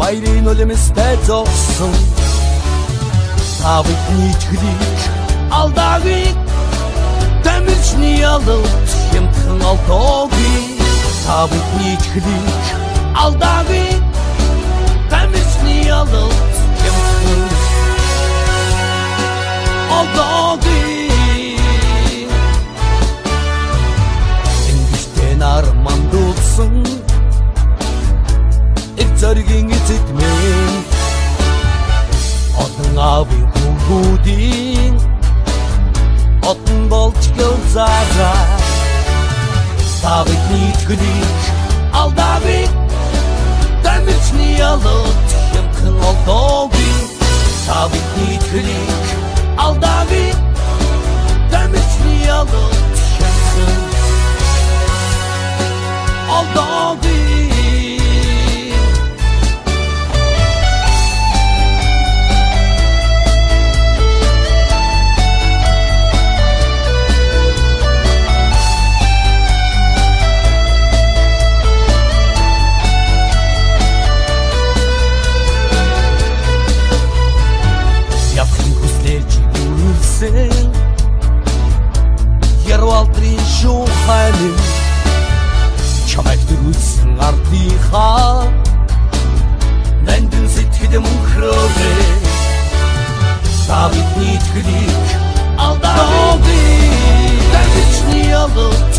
Баярын үлэмстэй зогсон та бидний ичгэлийг алдаагийг тамирчны ялалт хямдхан алдаагийг та бидний ичгэлийг алдаагийг тамирчны ялалт хямдхан алдаагийг энгиштэй нарман дуулсан Зоргийн эцэд минь Одон авийн хүүгүүдийн Одон болж гөлзаараа Та бидний ичгэлийг алдаагийг тамирчны ялалт хямдхан алдаагийг Та бидний ичгэлийг алдаагийг тамирчны ялалт хямдхан алдаагийг Ярвалтрын шуханин чамайг дөрүүлсэн ардынхаа нандин сэтгэл мөнхрөөрэй та бидний ичгэлийг алдаагүй тамирчны ялалт